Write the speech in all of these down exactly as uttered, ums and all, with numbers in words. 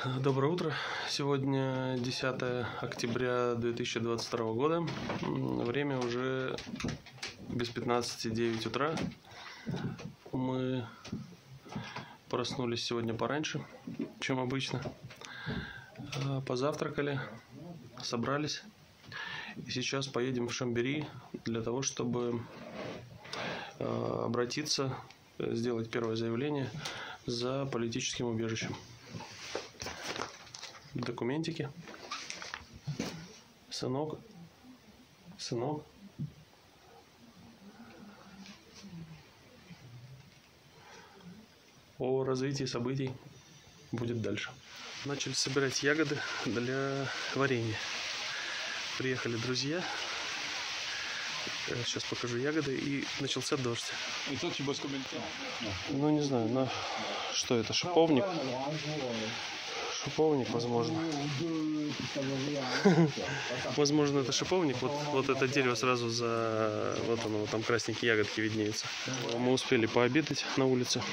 Доброе утро. Сегодня десятое октября две тысячи двадцать второго года. Время уже без пятнадцати девять утра. Мы проснулись сегодня пораньше, чем обычно. Позавтракали, собрались. И сейчас поедем в Шамбери для того, чтобы обратиться, сделать первое заявление за политическим убежищем. Документики. Сынок. Сынок. О развитии событий будет дальше. Начали собирать ягоды для варенья. Приехали друзья. Сейчас покажу ягоды. И начался дождь. Ну, не знаю, но что это? Шиповник? Шиповник, возможно. Возможно, это шиповник. Вот, вот это дерево сразу за... Вот оно, вот там красненькие ягодки виднеются. Мы успели пообедать на улице.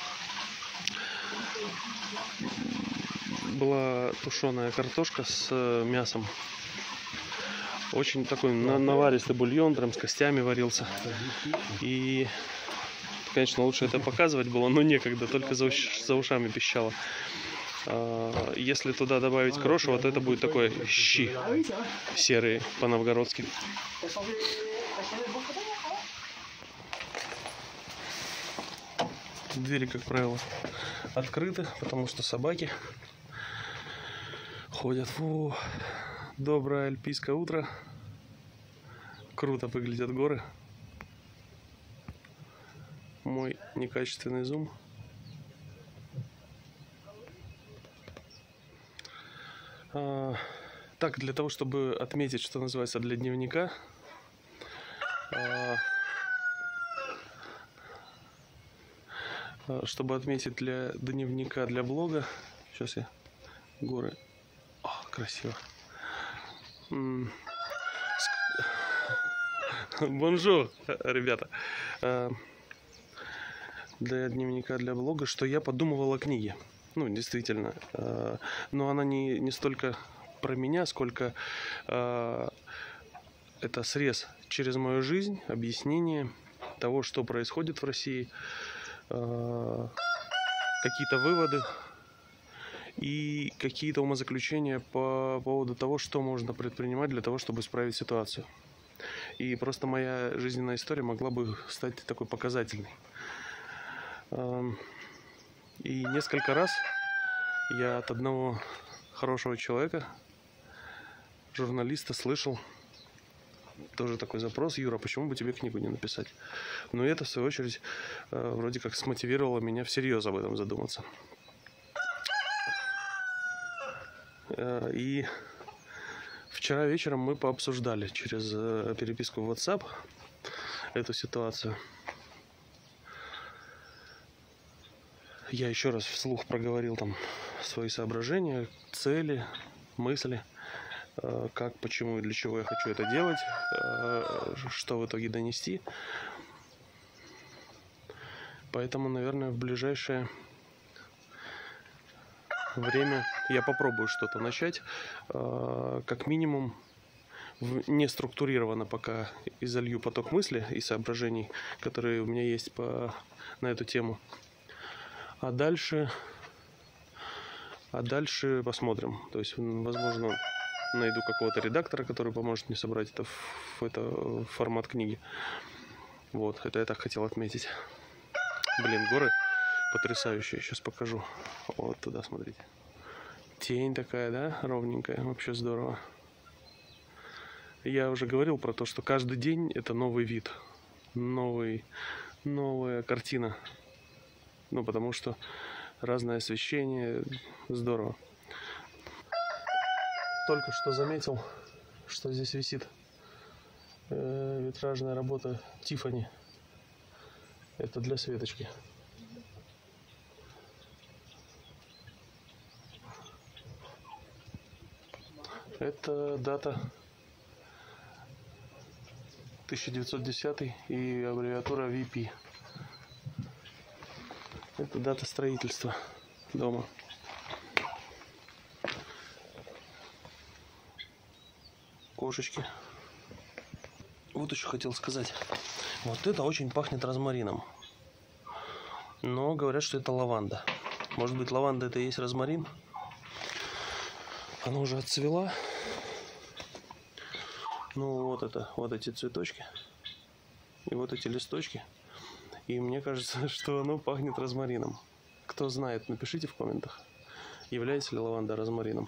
Была тушеная картошка с мясом. Очень такой наваристый бульон, прям с костями варился. И, конечно, лучше это показывать было, но некогда, только за, уш... за ушами пищало. Если туда добавить крошево, то это будет такой щи серые по-новгородски. Двери, как правило, открыты, потому что собаки ходят. Фу. Доброе альпийское утро. Круто выглядят горы. Мой некачественный зум. А, так, для того, чтобы отметить, что называется, для дневника, а, чтобы отметить для дневника, для блога, сейчас я горы, о, красиво. Бонжур, ребята. А, для дневника, для блога, что я подумывал о книге. Ну, действительно. Э, но она не, не столько про меня, сколько э, это срез через мою жизнь, объяснение того, что происходит в России, э, какие-то выводы и какие-то умозаключения по поводу того, что можно предпринимать для того, чтобы исправить ситуацию. И просто моя жизненная история могла бы стать такой показательной. Э, И несколько раз я от одного хорошего человека, журналиста, слышал тоже такой запрос: Юра, почему бы тебе книгу не написать? Но это, в свою очередь, вроде как смотивировало меня всерьез об этом задуматься. И вчера вечером мы пообсуждали через переписку в WhatsApp эту ситуацию. Я еще раз вслух проговорил там свои соображения, цели, мысли, как, почему и для чего я хочу это делать, что в итоге донести. Поэтому, наверное, в ближайшее время я попробую что-то начать, как минимум не структурированно, пока изолью поток мысли и соображений, которые у меня есть по, на эту тему. А дальше, а дальше посмотрим. То есть, возможно, найду какого-то редактора, который поможет мне собрать это в, это, в формат книги. Вот, это я так хотел отметить. Блин, горы потрясающие. Сейчас покажу. Вот туда, смотрите. Тень такая, да, ровненькая. Вообще здорово. Я уже говорил про то, что каждый день это новый вид. Новый, новая картина. Ну, потому что разное освещение, здорово. Только что заметил, что здесь висит э, витражная работа Тиффани. Это для Светочки. Это дата тысяча девятьсот десятый и аббревиатура ви пи. Это дата строительства дома. окошечке. Вот еще хотел сказать. Вот это очень пахнет розмарином. Но говорят, что это лаванда. Может быть, лаванда это и есть розмарин? Она уже отцвела. Ну вот это, вот эти цветочки. И вот эти листочки. И мне кажется, что оно пахнет розмарином. Кто знает, напишите в комментах, является ли лаванда розмарином.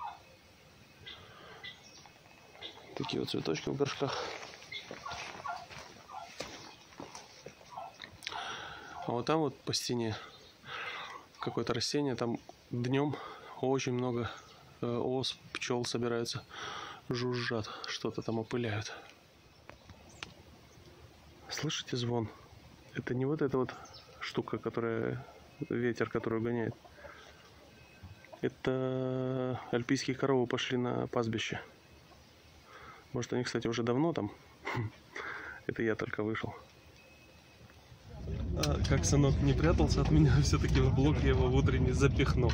Такие вот цветочки в горшках. А вот там вот по стене какое-то растение. Там днем очень много э, ос, пчел собираются, жужжат, что-то там опыляют. Слышите звон? Это не вот эта вот штука, которая ветер, который гоняет. Это альпийские коровы пошли на пастбище. Может, они, кстати, уже давно там. Это я только вышел. А, как сынок не прятался от меня, все-таки в блок я его в утренний запихнул.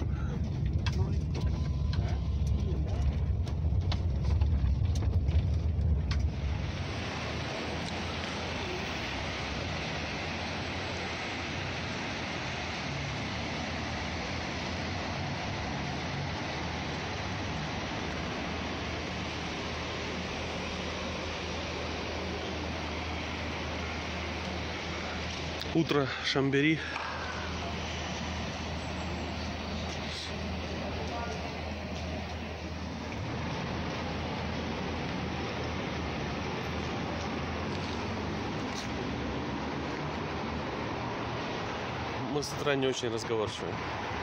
Утро Шамбери. Мы с утра не очень разговорчивы.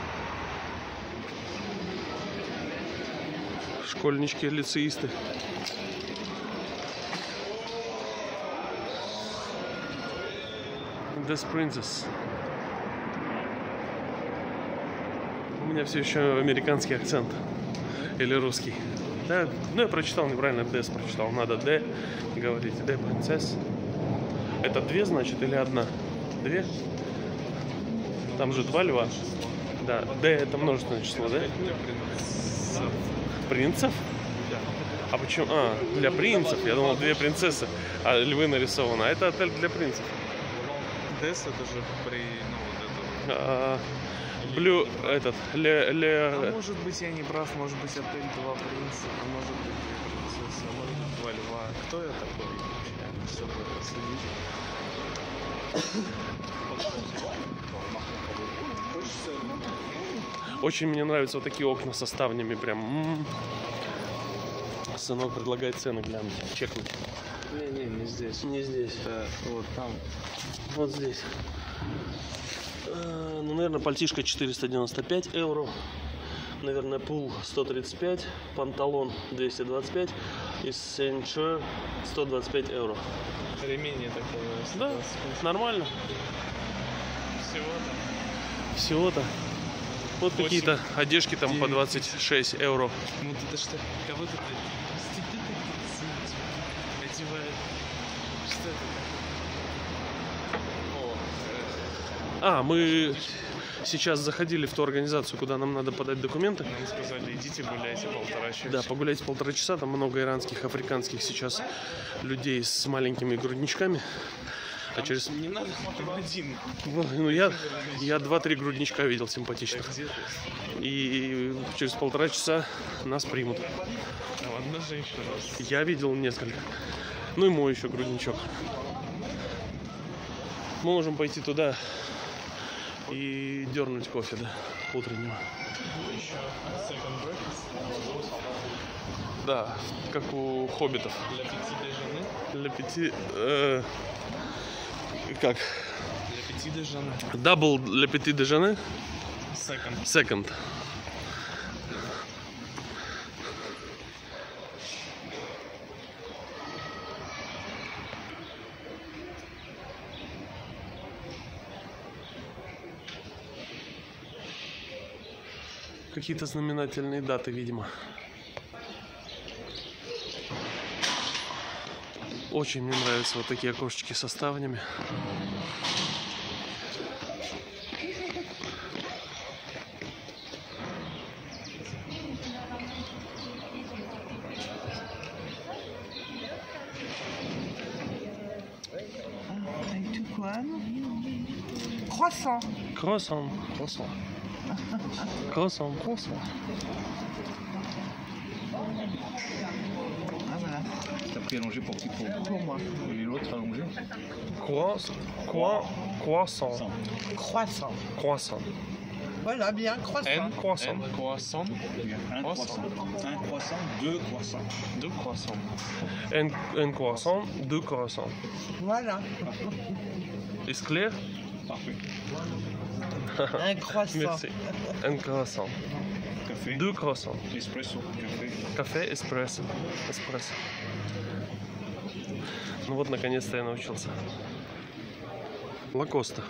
Школьнички, лицеисты. This Princess. У меня все еще американский акцент. Или русский. Да, ну я прочитал неправильно, Des прочитал. Надо D говорить. D Princess. Это две, значит, или одна? Две? Там же два льва. Да, D это множественное число, да? Принцев? А почему? А, для принцев. Я думал, две принцессы, а львы нарисованы. А это отель для принцев. Дес это же при, ну вот это. А, Блю, этот, ле, ле... А может быть я не прав, может быть отель два принца, а может быть две принцессы, а может быть два льва. Кто я такой вообще, чтобы следить? Очень мне нравятся вот такие окна со ставнями, прям. М-м-м. Сынок предлагает цены глянуть, чекнуть. Не, не, не здесь. Не здесь. Да, вот там. Вот здесь. Ну, наверное, пальтишка четыреста девяносто пять евро. Наверное, пул сто тридцать пять. Панталон двести двадцать пять. И сенчер сто двадцать пять евро. Ремень я такой. Да, нормально. Всего-то. Всего-то. Вот какие-то одежки там по двадцать шесть евро. Ну это что, кого-то одевает. Что это? А, мы сейчас заходили в ту организацию, куда нам надо подать документы. Нам сказали, идите гуляйте полтора часа. Да, погуляйте полтора часа. Там много иранских, африканских сейчас людей с маленькими грудничками. А через... Не надо, там один. Ну, я, я два-три грудничка видел симпатичных. Где ты? И через полтора часа нас примут. А одна женщина. Я видел несколько. Ну и мой еще грудничок. Мы можем пойти туда и дернуть кофе, да, утреннего. Еще second breakfast. Да, как у хоббитов. Для пяти дежаны. Для пяти... Э, как? Для пяти дежаны. Дабл для пяти дежане. Second. Second. Какие-то знаменательные даты, видимо. Очень мне нравятся вот такие окошечки со ставнями. Croissant. Croissant. Croissant. Croissant. Croissant. Ah voilà. T'as pris allongé pour qui pour, Pour moi. et l'autre allongé Croissant. Croissant. Croissant. Croissant. Voilà, bien, croissant. N. Croissant. N. Croissant. Un Croissant. croissant. Un croissant, deux croissants. Deux croissants. Un, un croissant, deux croissants. Voilà. Est-ce clair? Parfait. Un croissant. Merci. Un croissant. Café. Deux croissants. Espresso. Café. Кафе, эспрессо. Эспрессо. Ну вот, наконец-то я научился. Лакоста.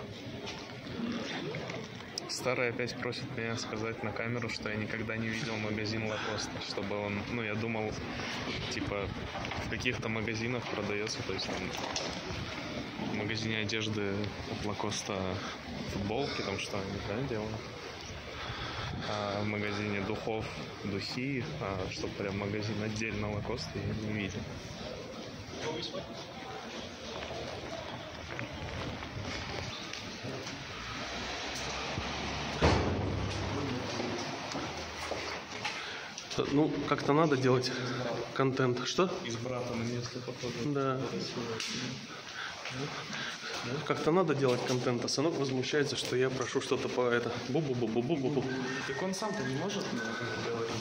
Старый опять просит меня сказать на камеру, что я никогда не видел магазин Лакоста, чтобы он, ну, я думал, типа, в каких-то магазинах продается, то есть там в магазине одежды Лакоста футболки, там что они, да, делают, а в магазине духов духи, а чтобы прям магазин отдельно Лакоста я не видел. Ну, как-то надо делать контент. Что? Из брата на место похоже. Да. Как-то надо делать контент, а сынок возмущается, что я прошу что-то по это. Бу-бу-бу-бу-бу-бу. Так он сам-то не может говорить.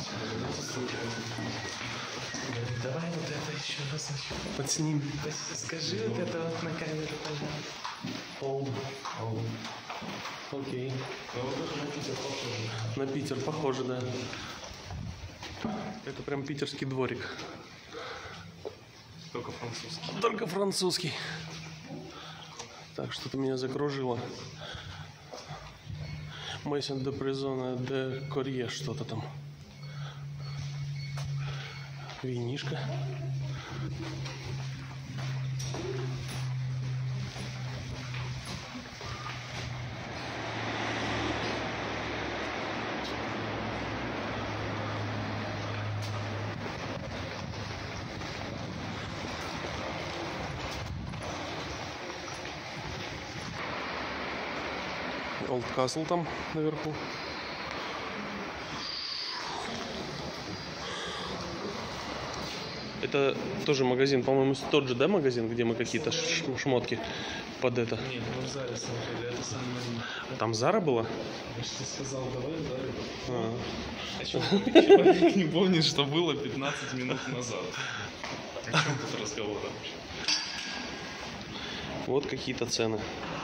Давай вот это еще раз. Подсними. Скажи вот это вот на камеру, пожалуйста. Окей. На Питер похоже, да. Это прям питерский дворик. Только французский. Только французский. Так, что-то меня закружило. Мейсон де Призона де Корье, что-то там. Винишко. Олд Касл там наверху. Это тоже магазин, по-моему, тот же, да, магазин, где мы какие-то шмотки под это. Нет, мы в Заре смотрели, это Сан-Мари. Там Зара была? Я же тебе сказал, давай в Заре. А. О чем человек не помнит, что было пятнадцать минут назад? О чем тут разговор вообще? Вот какие-то цены.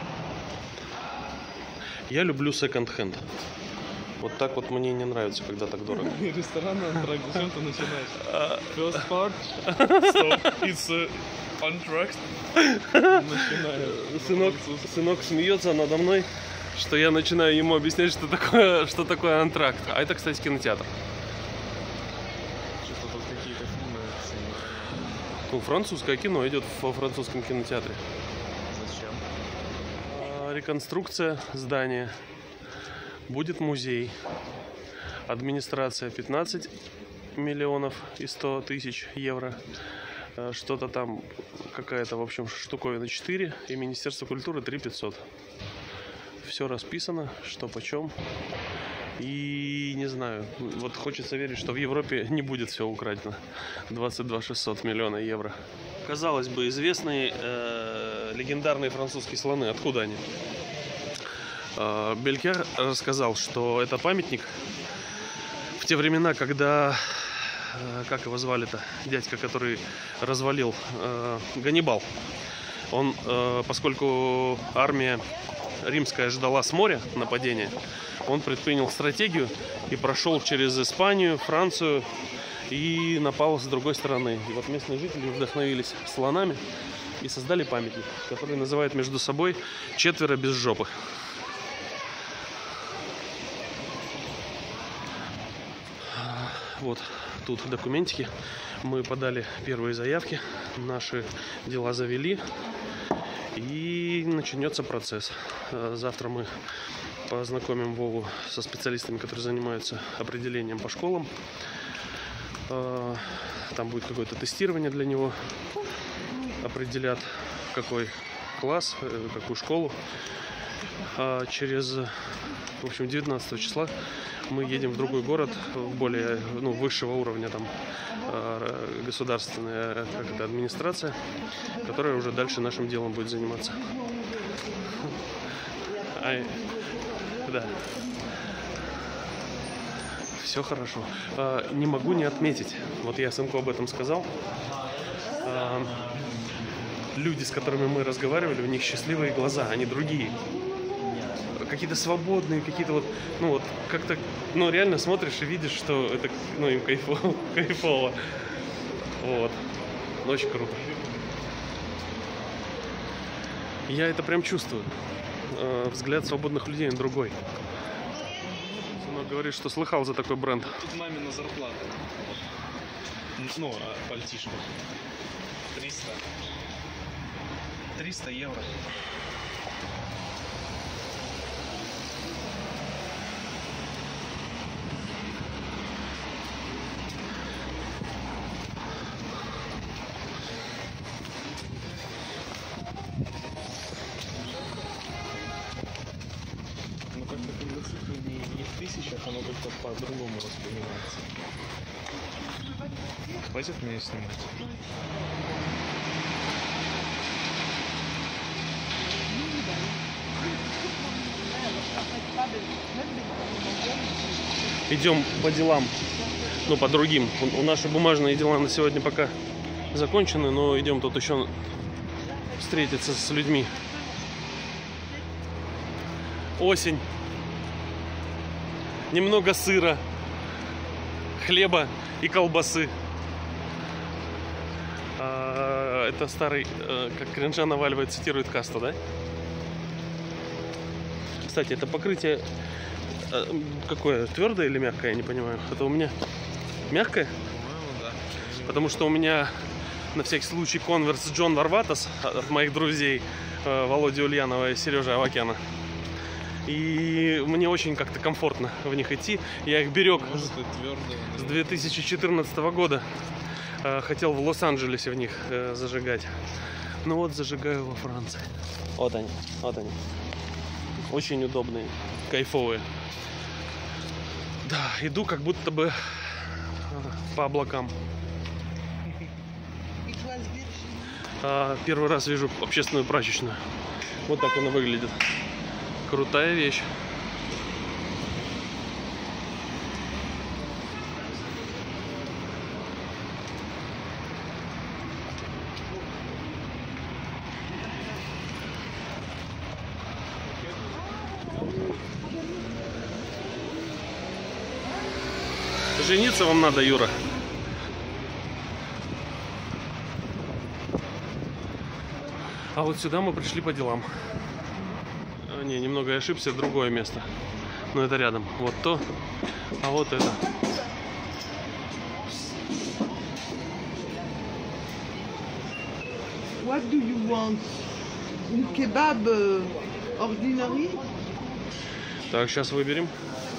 Я люблю секонд-хенд. Вот так вот мне не нравится, когда так дорого. Ресторан антракт, зачем ты начинаешь? First part, stop, it's uh, антракт. Начинаю. Сынок, сынок смеется надо мной, что я начинаю ему объяснять, что такое, что такое антракт. А это, кстати, кинотеатр. Что-то тут какие-то фильмы. Ну, французское кино идет во французском кинотеатре. Зачем? А, реконструкция здания. Будет музей. Администрация пятнадцать миллионов и сто тысяч евро. Что-то там, какая-то, в общем, штуковина четыре. И Министерство культуры три пятьсот. Все расписано, что почем. И не знаю, вот хочется верить, что в Европе не будет все украдено. двадцать два шестьсот миллиона евро. Казалось бы, известные э, легендарные французские слоны. Откуда они? Белькер рассказал, что это памятник в те времена, когда, как его звали-то, дядька, который развалил э, Ганнибал. Он, э, поскольку армия римская ждала с моря нападения, он предпринял стратегию и прошел через Испанию, Францию и напал с другой стороны. И вот местные жители вдохновились слонами и создали памятник, который называют между собой «Четверо без жопы». Вот тут документики. Мы подали первые заявки, наши дела завели, и начнется процесс. Завтра мы познакомим Вову со специалистами, которые занимаются определением по школам. Там будет какое-то тестирование для него. Определят, какой класс, какую школу. А через, в общем, девятнадцатого числа мы едем в другой город, в более, ну, высшего уровня там государственная, как это, администрация, которая уже дальше нашим делом будет заниматься. А, да. Все хорошо. А, не могу не отметить, вот я сынку об этом сказал. А, люди, с которыми мы разговаривали, у них счастливые глаза, они другие. Какие-то свободные, какие-то вот, ну вот, как-то, ну реально смотришь и видишь, что это, ну им кайфово, кайфово. Вот. Очень круто. Я это прям чувствую. Взгляд свободных людей на другой. Сынок говорит, что слыхал за такой бренд. Тут мамина зарплата. Ну, а пальтишко. триста. триста евро. Ну как-то когда цифры не, не в тысячах, оно как-то по-другому воспринимается. Хватит меня снимать? Идем по делам, ну по другим. У, у наши бумажные дела на сегодня пока закончены, но идем тут еще встретиться с людьми. Осень. Немного сыра, хлеба и колбасы. А, это старый, как кринжа наваливает, цитирует Касту, да? Кстати, это покрытие какое? Твердое или мягкое? Я не понимаю. Это у меня мягкое? По-моему, да. Потому что у меня на всякий случай конверс Джон Варватас от моих друзей Володи Ульянова и Сережи Авакяна. И мне очень как-то комфортно в них идти. Я их берег Может, это твердое, с две тысячи четырнадцатого года. Хотел в Лос-Анджелесе в них зажигать. Ну вот, зажигаю во Франции. Вот они, вот они. Очень удобные, кайфовые. Да, иду как будто бы по облакам. А, первый раз вижу общественную прачечную. Вот так она выглядит. Крутая вещь. Жениться вам надо, Юра. А вот сюда мы пришли по делам. А, не, немного я ошибся, другое место. Но это рядом. Вот то, а вот это. What do you want? Une kebab euh, ordinary? Так, сейчас выберем.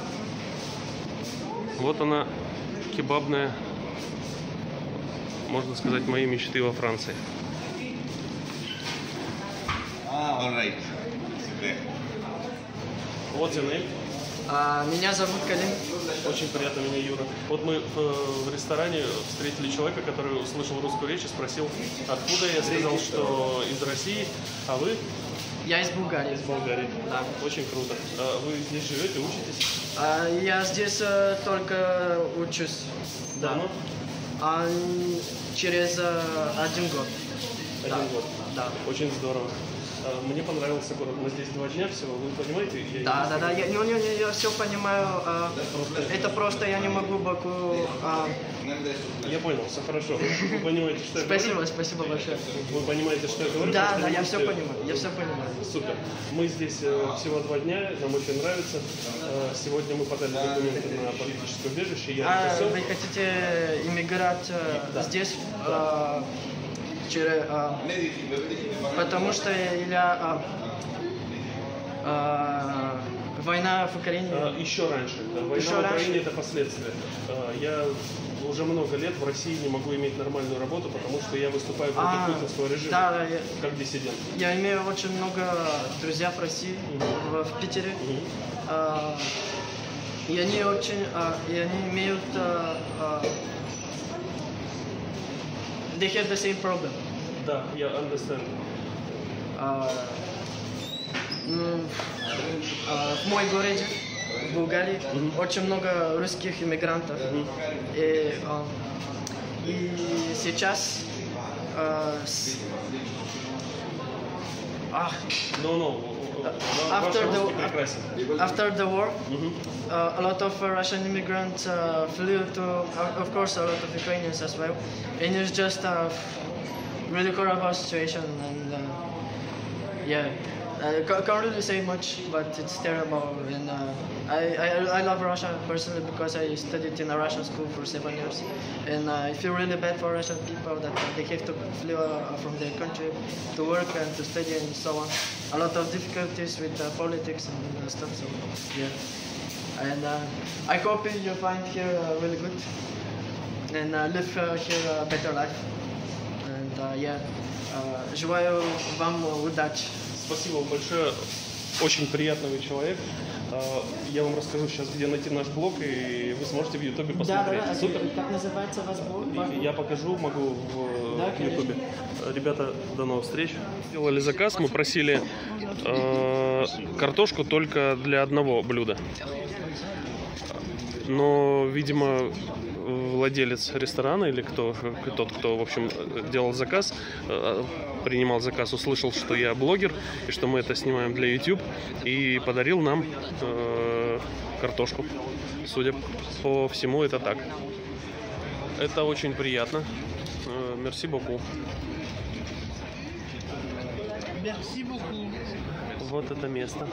Вот она, кебабная, можно сказать, моей мечты во Франции. Ah, all right. Вот your А, меня зовут Калин. Очень приятно, меня Юра. Вот мы в, в ресторане встретили человека, который услышал русскую речь и спросил, откуда. Я сказал, что из России, а вы? Я из Болгарии. Из Болгарии. Да. Очень круто. А вы здесь живете, учитесь? А, я здесь э, только учусь. Да. Давно? А, через э, один год. Один Да. год. Да. Очень здорово. А, мне понравился город. Мы здесь два дня всего. Вы понимаете? Я Да, да, да, я, не, не, не, я все понимаю. а, это просто я не могу Баку. а, Я понял, все хорошо. Вы понимаете, что я спасибо, говорю? спасибо большое. Вы понимаете, что я говорю? Да, Потому да, что я не все можете- понимаю, я все понимаю. Супер. Мы здесь э, всего два дня, нам очень нравится. Э, сегодня мы подали документы на политическое убежище. Я А, написал. вы хотите иммигрировать э, здесь, э, через, э, потому что я, а, а, война в Украине. А, еще раньше. Да, война Еще в Украине раньше? это последствия. А, я уже много лет в России не могу иметь нормальную работу, потому что я выступаю против А, путинского режима, да, я, как диссидент. я имею очень много друзей в России, в, в Питере. А, и они очень, а, и они имеют, а, а, they have the same problem. Да, я understand. А, ну, а, в моем городе, в Болгарии, очень много русских иммигрантов. И, а, и сейчас а, с- а, No, no. After Ваш the- русский прекрасен. after the war, Мгм. uh, a lot of uh, Russian immigrants uh, flew to, uh, of course, a lot of Ukrainians as well, and it's just a really horrible situation. And uh, yeah, I ca- can't really say much, but it's terrible. And uh, I, I I love Russia personally because I studied in a Russian school for seven years, and uh, I feel really bad for Russian people that uh, they have to flee uh, from their country to work and to study and so on. A lot of difficulties with uh, politics and uh, stuff. So yeah, and uh, I hope you find here uh, really good and uh, live uh, here a better life. And uh, yeah, uh, желаю вам удачи. Спасибо вам большое. Очень приятный вы человек. А, Я вам расскажу сейчас, где найти наш блог, и вы сможете в Ютубе Да, посмотреть. да, да. Супер. Как называется ваш блог? Ваш И блог? Я покажу, могу в Да, в Ютубе. Ребята, до новых встреч. Сделали заказ, мы просили э, картошку только для одного блюда. Но, видимо, владелец ресторана или кто, тот, кто, в общем, делал заказ, э, принимал заказ, услышал, что я блогер и что мы это снимаем для YouTube, и подарил нам э, картошку. Судя по всему, это так. Это очень приятно. Мерси боку. Merci beaucoup. Вот это место.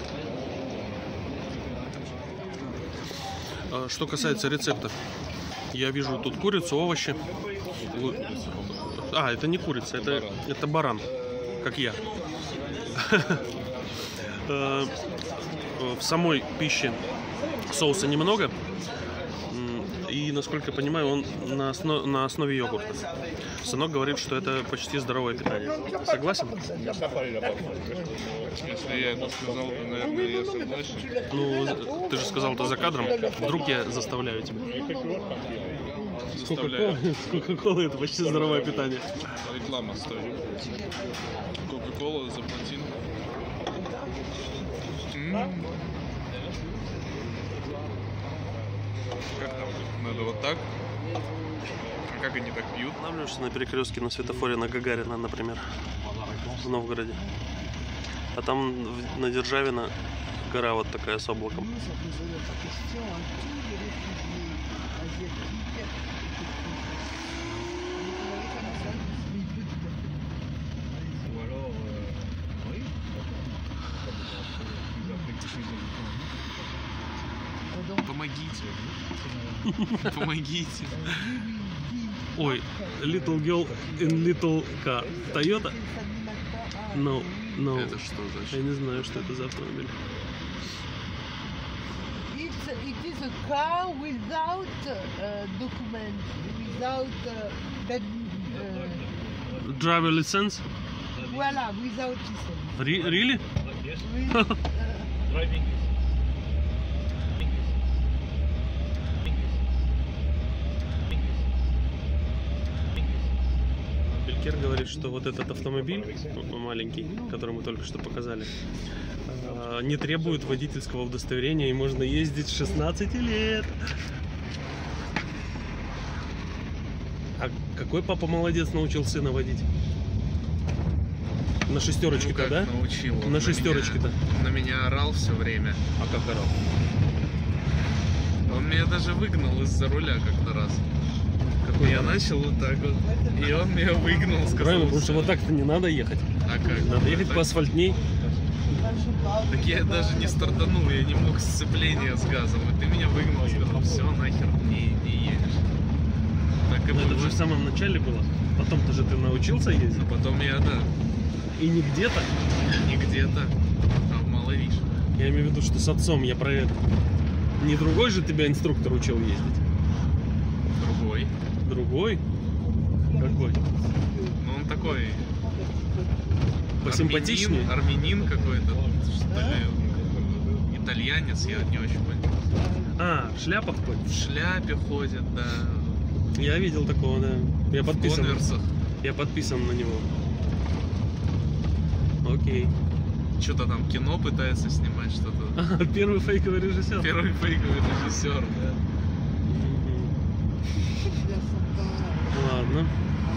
А, Что касается рецепта, я вижу тут курицу, овощи. Лу- А, это не курица, это, это баран, как я. Э, В самой пище соуса немного. М, И, насколько я понимаю, он на, осно- на основе йогурта. Сынок говорит, что это почти здоровое питание. Согласен? Если я это сказал, то, наверное, я согласен. Ну, ты же сказал это за кадром. Вдруг я заставляю тебя. Заставляю. Кока-кола это почти здоровое питание. Реклама стоит. Кока-кола за платину. М. Как там? Надо вот так? А как они так пьют? Останавливаешься на перекрестке на светофоре на Гагарина, например, в Новгороде. А там в- на Державина гора вот такая с облаком. Помогите. Помогите. Ой, Little Girl in Little Car. Toyota? No, no. Это что Я значит? не знаю, что это за автомобиль. It's, it is a car without uh, documents, without uh, that, uh, Driver license? voilà, without license. Re- really? With, uh, Белькер говорит, что вот этот автомобиль маленький, который мы только что показали, э, не требует водительского удостоверения и можно ездить с шестнадцати лет. А какой папа молодец, научил сына водить? На шестерочке-то, Ну, как да? научил. Он На меня- шестерочке-то. На меня орал все время. А как орал? Он меня даже выгнал из-за руля как-то раз. Я начал вот так вот, и он меня выгнал, сказал. Правильно, потому что вот так-то не надо ехать. А как? Надо ехать Так- по асфальтней. Так я даже не стартанул, я не мог сцепления с газом. И ты меня выгнал, сказал, все, нахер, не, не едешь. Так и Но это было. же в самом начале было. Потом-то же ты научился ездить. А потом я, да, И не где-то. не где-то, а в Маловиш. Я имею в виду, что с отцом я про это. Не другой же тебя инструктор учил ездить? Другой. Другой? Какой? Ну он такой... Посимпатичнее? Армянин, армянин какой-то, что ли, итальянец, я не очень понял. А, в шляпах ходит? В шляпе ходит, да. Я видел такого, да. Я В подписан. конверсах. Я подписан на него. Окей. Что-то там кино пытается снимать, что-то. А, первый фейковый режиссер. Первый фейковый режиссер, да. Ладно.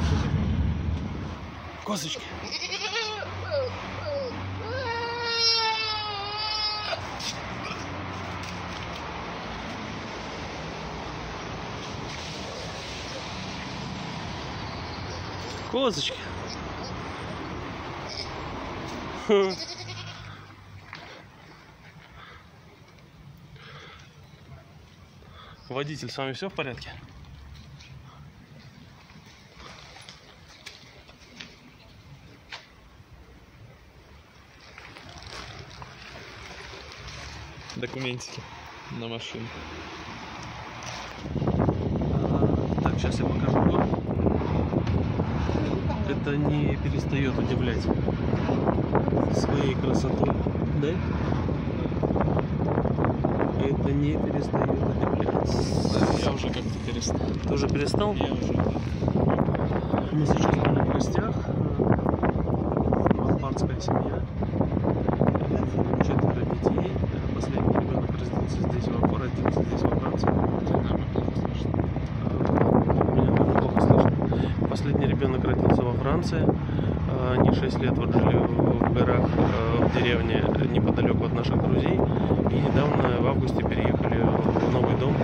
Козочки. Козочки. Ха. Водитель, с вами все в порядке? Документики на машину. Так, сейчас я покажу город. Это не перестает удивлять своей красотой, да? Это не перестает удивлять. Я уже как-то перестал. Ты уже перестал? Я уже, да. Мы сейчас были в гостях. Албанская семья. Четверо детей. Последний ребенок родился здесь, во, родился здесь во Франции. Меня тоже плохо слышно. Последний ребенок родился во Франции. Они шесть лет вот жили в горах, в деревне неподалеку от наших друзей. И недавно в августе переехали в новый дом.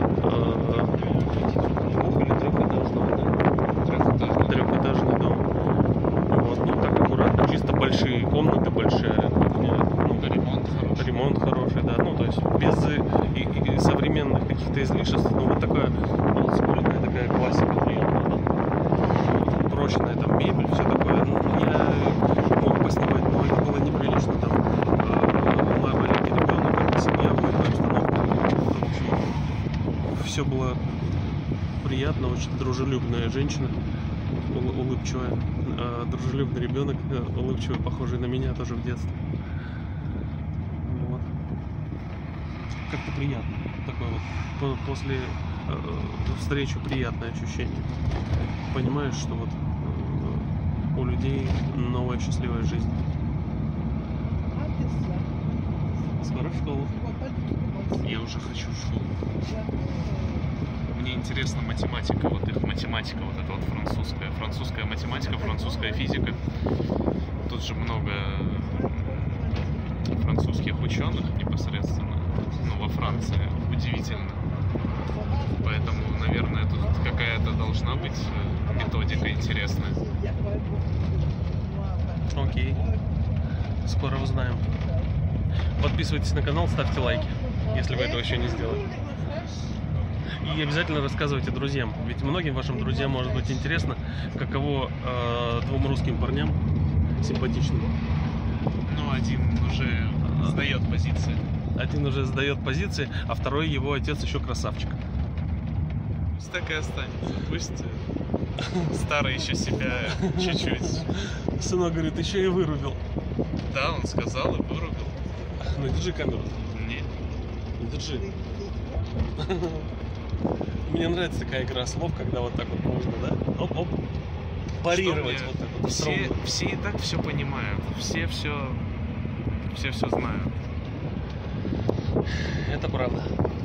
Двух- или трехэтажный, да? Трехэтажный дом. Вот, ну так аккуратно, чисто большие комнаты, большая кухня. Ну, Ремонт хороший. ремонт хороший, да. Ну, то есть без и, и современных каких-то излишеств. Ну, вот такая олдскульная такая классика приятная, да. Прочная там мебель, все такое. Ну, я мог поснимать, но это было неприлично. Там э, мой маленький ребенок, это семья, уютная обстановка. В общем, все было приятно, очень дружелюбная женщина, ул- улыбчивая, э, дружелюбный ребенок, э, улыбчивый, похожий на меня тоже в детстве. Вот. Как-то приятно. Такое вот по- после э, встречи приятное ощущение. Понимаешь, что вот э, у людей новая счастливая жизнь. Скоро в школу. Я уже хочу в школу. Мне интересна математика, вот их математика, вот эта вот французская. Французская математика, французская физика. Тут же много французских ученых непосредственно, ну, во Франции. Удивительно. Поэтому, наверное, тут какая-то должна быть методика интересная. Окей. Скоро узнаем. Подписывайтесь на канал, ставьте лайки, если вы этого еще не сделали. И обязательно рассказывайте друзьям. Ведь многим вашим друзьям может быть интересно, каково э, двум русским парням симпатичным. Ну, один уже сдает позиции. Один уже сдает позиции, а второй его отец еще красавчик. Пусть так и останется. Пусть старый еще себя чуть-чуть. Сынок говорит, еще и вырубил. Да, он сказал и вырубил. Ну держи камеру. Нет. Держи. Мне нравится такая игра слов, когда вот так вот можно, да? Оп-оп. Парировать Что мне- вот так вот. Все, остроумно. все и так все понимают. Все все, все все знают. Это правда.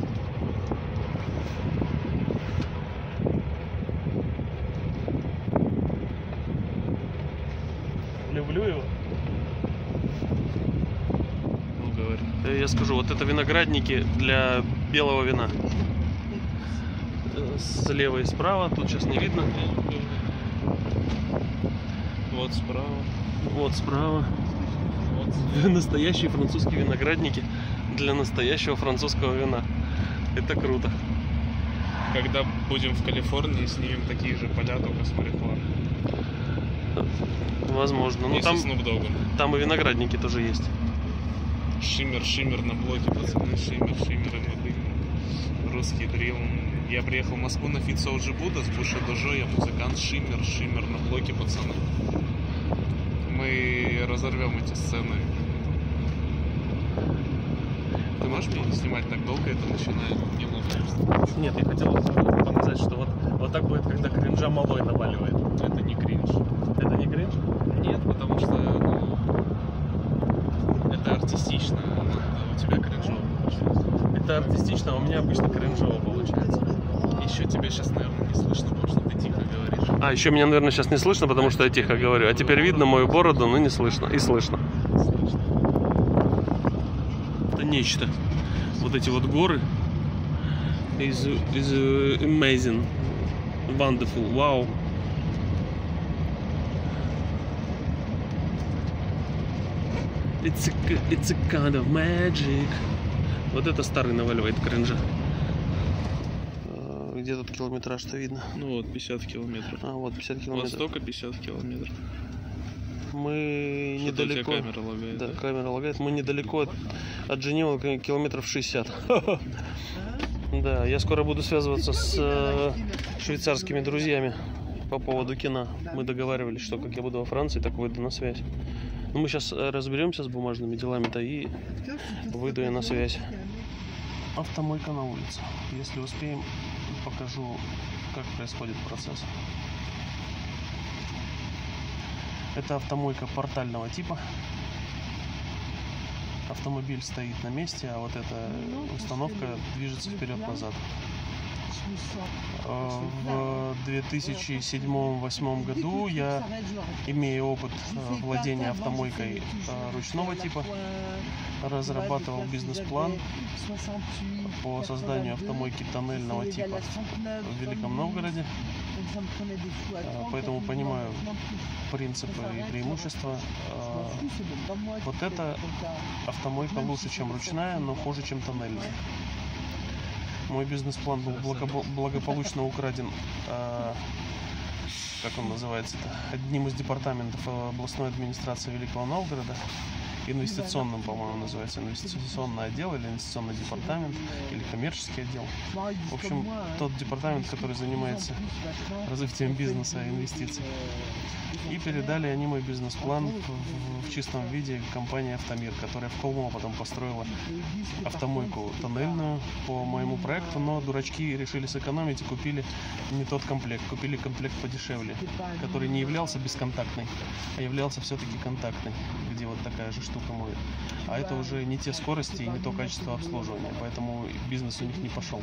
Люблю его. Ну, говорю. Э, Я скажу, вот это виноградники для белого вина. Э, Слева и справа, тут сейчас не видно. Вот справа. Вот справа. Вот. Настоящие французские виноградники для настоящего французского вина. Это круто. Когда будем в Калифорнии, снимем такие же поля, только с марихуаной. Возможно. Ну И там, со Snoop Dogg'ом. там и виноградники тоже есть. Шиммер, шиммер на блоке, пацаны, шиммер, шиммер, и мы дым. Русский дрил. Я приехал в Москву на Фит Соу Джибуда с Буша Дожо, я музыкант, шиммер, шиммер на блоке, пацаны. Мы разорвем эти сцены. Ты можешь меня не снимать так долго, это начинает неловко. Нет, я хотел показать, что вот, вот так будет, когда кринжа малой наваливает. Это не кринж. Это не кринж? Нет, потому что ну, это артистично, у тебя кринжово получается. Это артистично, а у меня обычно кринжово получается. Еще тебя сейчас, наверное, не слышно, потому что ты тихо говоришь. А, еще меня, наверное, сейчас не слышно, потому что я тихо говорю. А теперь видно мою бороду, но не слышно. И слышно. Слышно. Это нечто. Вот эти вот горы. Is, is amazing. Wonderful. Wow. It's a, it's a kind of magic. Вот это старый наваливает кринжа. Где тут километраж-то видно? Ну вот, пятьдесят километров. А, вот пятьдесят Вот километров. столько пятьдесят километров. Мы Что-то недалеко. у тебя камера лагает, Да, да? камера лагает. Мы недалеко от, от Женевы, километров шестьдесят. Да, я скоро буду связываться с э, швейцарскими друзьями по поводу кино. Мы договаривались, что как я буду во Франции, так выйду на связь. Но мы сейчас разберемся с бумажными делами-то и выйду я на связь. Автомойка на улице. Если успеем, покажу, как происходит процесс. Это автомойка портального типа. Автомобиль стоит на месте, а вот эта установка движется вперед-назад. В две тысячи седьмом — две тысячи восьмом году я, имея опыт владения автомойкой ручного типа, разрабатывал бизнес-план по созданию автомойки тоннельного типа в Великом Новгороде. Поэтому понимаю принципы и преимущества. Вот эта автомойка лучше, чем ручная, но хуже, чем тоннельная. Мой бизнес-план был благополучно украден, как он называется-то, одним из департаментов областной администрации Великого Новгорода. Инвестиционным, по-моему, называется, инвестиционный отдел или инвестиционный департамент, или коммерческий отдел. В общем, тот департамент, который занимается развитием бизнеса и инвестиций. И передали они мой бизнес-план в, в чистом виде компании «Автомир», которая в Колмо потом построила автомойку тоннельную по моему проекту, но дурачки решили сэкономить и купили не тот комплект, купили комплект подешевле, который не являлся бесконтактный, а являлся все-таки контактный, где вот такая же штука моет. А это уже не те скорости и не то качество обслуживания, поэтому бизнес у них не пошел.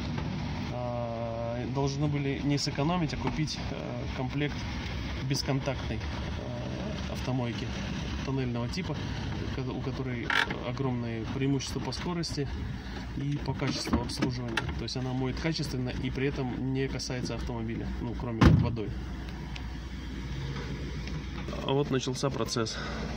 Должны были не сэкономить, а купить комплект бесконтактной автомойки тоннельного типа, у которой огромные преимущества по скорости и по качеству обслуживания. То есть она моет качественно и при этом не касается автомобиля, ну, кроме как водой. А вот начался процесс.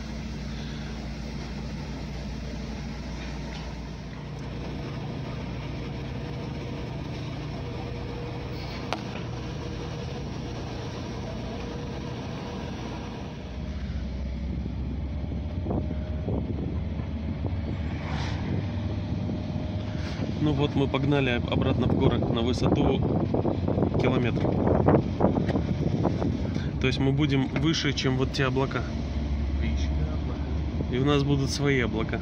Ну вот мы погнали обратно в город на высоту километр. То есть мы будем выше, чем вот те облака. И у нас будут свои облака.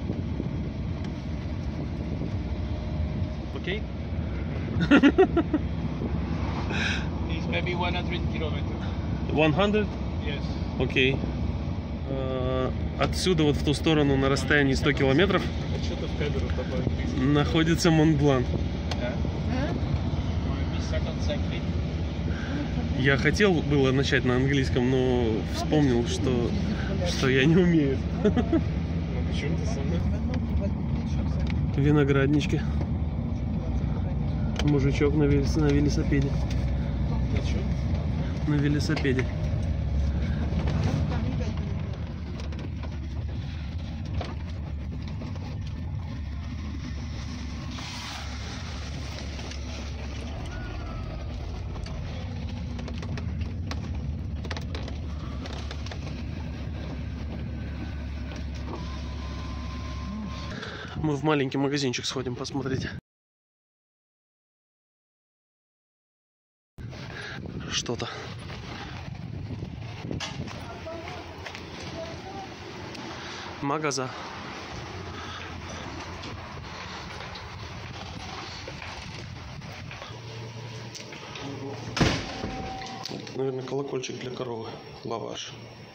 Окей? It's maybe one hundred kilometers. сто? Yes. Окей. Э, Отсюда вот в ту сторону на расстоянии сто километров А что ты в камеру добавил? находится Монблан. Я хотел было начать на английском, но вспомнил, что, что я не умею. Ну почему ты со мной? Винограднички. Мужичок на, велос... на велосипеде. На чем? На велосипеде. Мы в маленький магазинчик сходим посмотреть. Что-то. Магаза. Наверное, колокольчик для коровы. Лаваш.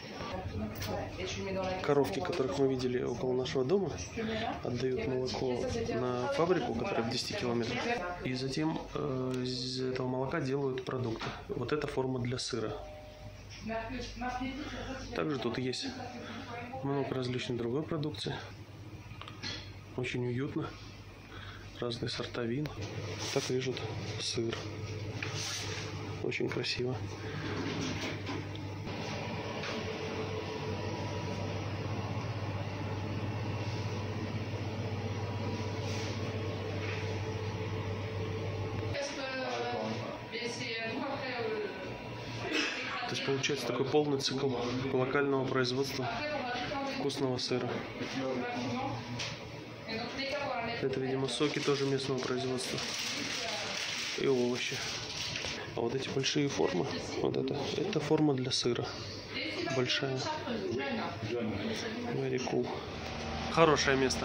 Коровки, которых мы видели около нашего дома, отдают молоко на фабрику, которая в десяти километрах. И затем э, из этого молока делают продукты. Вот это форма для сыра. Также тут есть много различной другой продукции. Очень уютно. Разные сорта вин. Так режут сыр. Очень красиво. То есть получается такой полный цикл локального производства вкусного сыра. Это, видимо, соки тоже местного производства. И овощи. А вот эти большие формы, вот это, это форма для сыра. Большая. Very cool. Хорошее место.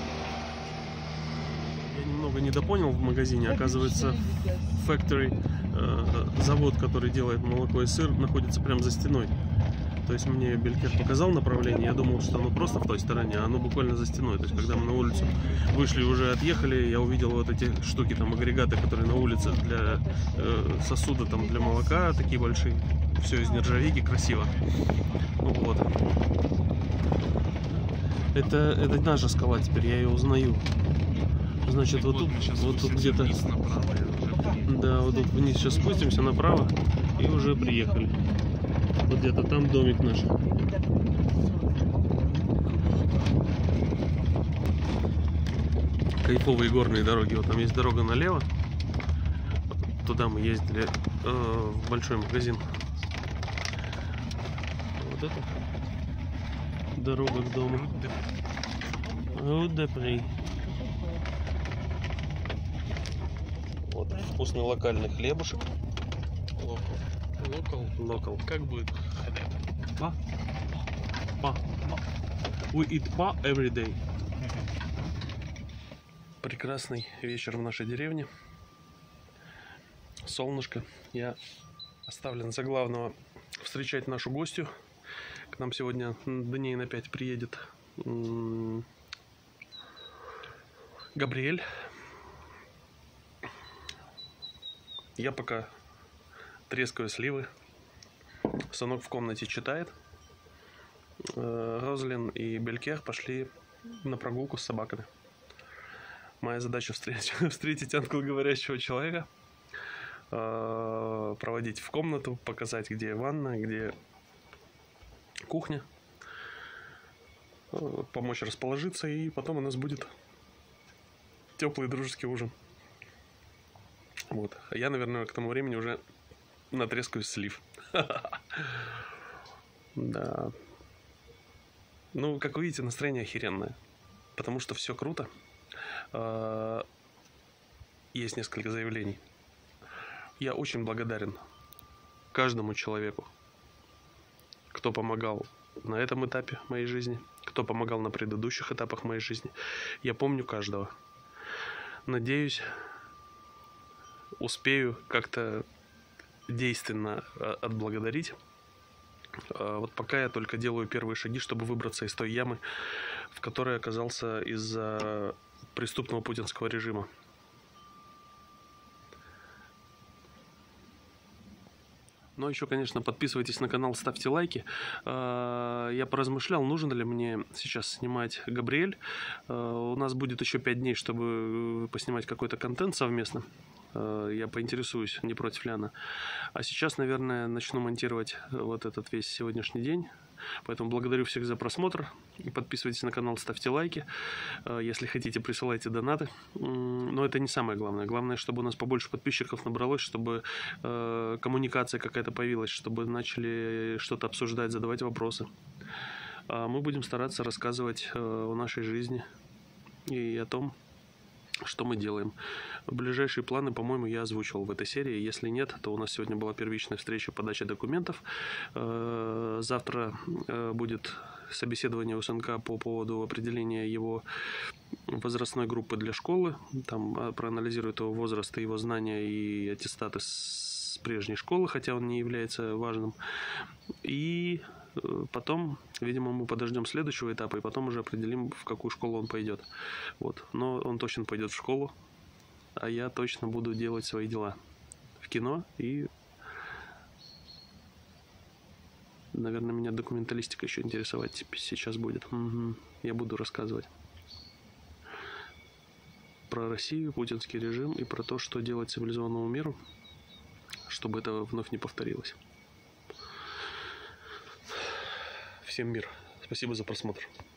Я немного недопонял в магазине. Оказывается, factory, э, завод, который делает молоко и сыр, находится прямо за стеной. То есть мне Белькер показал направление, я думал, что оно просто в той стороне, а оно буквально за стеной. То есть когда мы на улицу вышли и уже отъехали, я увидел вот эти штуки, там агрегаты, которые на улице для э, сосуда, там для молока, такие большие. Все из нержавейки, красиво. Ну вот. Это, это наша скала теперь, я ее узнаю. Значит, вот, вот тут, вот тут где-то... Да, вот тут вниз сейчас спустимся направо и уже приехали. Вот где-то там домик наш. Кайфовые горные дороги. Вот там есть дорога налево. Туда мы ездили э, в большой магазин. Вот это дорога к дому. Рудепри. Вот вкусный локальный хлебушек. Локал. Локал. Как будет? Па. Па. We eat pa every day. Прекрасный вечер в нашей деревне. Солнышко. Я оставлен за главного встречать нашу гостью. К нам сегодня дней на пять приедет Габриэль. Я пока трескаю сливы. Сынок в комнате читает. Розалин и Белькер пошли на прогулку с собаками. Моя задача встретить, встретить англоговорящего человека, проводить в комнату, показать, где ванна, где кухня, помочь расположиться, и потом у нас будет теплый дружеский ужин. Вот. А я, наверное, к тому времени уже натрескаю слив. Да. Ну, как вы видите, настроение охеренное. Потому что все круто. Есть несколько заявлений. Я очень благодарен каждому человеку, кто помогал на этом этапе моей жизни, кто помогал на предыдущих этапах моей жизни. Я помню каждого. Надеюсь, успею как-то действенно отблагодарить. Вот пока я только делаю первые шаги, чтобы выбраться из той ямы, в которой оказался из-за преступного путинского режима. Ну, еще, конечно, подписывайтесь на канал, ставьте лайки. Я поразмышлял, нужно ли мне сейчас снимать Габриэль. У нас будет еще пять дней, чтобы поснимать какой-то контент совместно. Я поинтересуюсь, не против ли она. А сейчас, наверное, начну монтировать вот этот весь сегодняшний день. Поэтому благодарю всех за просмотр. Подписывайтесь на канал, ставьте лайки. Если хотите, присылайте донаты. Но это не самое главное. Главное, чтобы у нас побольше подписчиков набралось, чтобы коммуникация какая-то появилась, чтобы начали что-то обсуждать, задавать вопросы. Мы будем стараться рассказывать о нашей жизни, и о том, что мы делаем. Ближайшие планы, по-моему, я озвучивал в этой серии. Если нет, то у нас сегодня была первичная встреча подачи документов. Завтра будет собеседование у СНК по поводу определения его возрастной группы для школы. Там проанализируют его возраст и его знания и аттестаты с прежней школы, хотя он не является важным. И потом, видимо, мы подождем следующего этапа и потом уже определим, в какую школу он пойдет. Вот. Но он точно пойдет в школу, а я точно буду делать свои дела в кино. И, наверное, меня документалистика еще интересовать сейчас будет. Угу. Я буду рассказывать про Россию, путинский режим и про то, что делать цивилизованному миру, чтобы это вновь не повторилось. Всем мир. Спасибо за просмотр.